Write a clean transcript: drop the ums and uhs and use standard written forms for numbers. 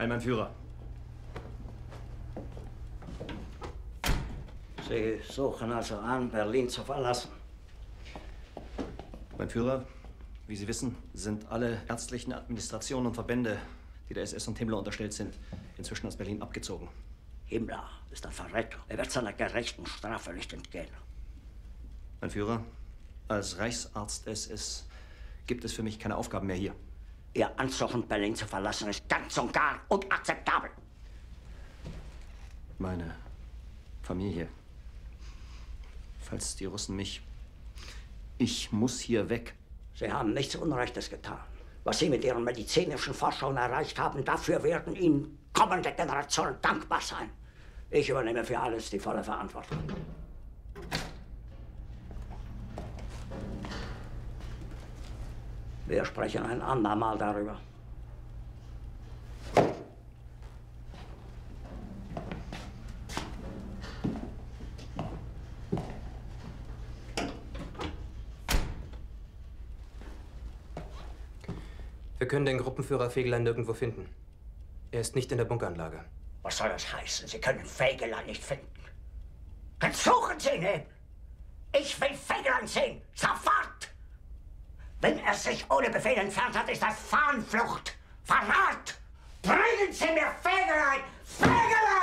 Mein Führer. Sie suchen also an, Berlin zu verlassen. Mein Führer, wie Sie wissen, sind alle ärztlichen Administrationen und Verbände, die der SS und Himmler unterstellt sind, inzwischen aus Berlin abgezogen. Himmler ist ein Verräter. Er wird seiner gerechten Strafe nicht entgehen. Mein Führer, als Reichsarzt SS gibt es für mich keine Aufgaben mehr hier. Ihr Ansuchen, Berlin zu verlassen, ist ganz und gar unakzeptabel. Meine Familie. Falls die Russen mich... Ich muss hier weg. Sie haben nichts Unrechtes getan. Was Sie mit Ihren medizinischen Forschungen erreicht haben, dafür werden Ihnen kommende Generationen dankbar sein. Ich übernehme für alles die volle Verantwortung. Wir sprechen ein andermal darüber. Wir können den Gruppenführer Fegelein nirgendwo finden. Er ist nicht in der Bunkeranlage. Was soll das heißen? Sie können Fegelein nicht finden. Dann suchen Sie ihn eben. Ich will Fegelein sehen. Sofort! Wenn er sich ohne Befehl entfernt hat, ist das Fahnenflucht. Verrat! Bringen Sie mir Fegelein! Fegelein!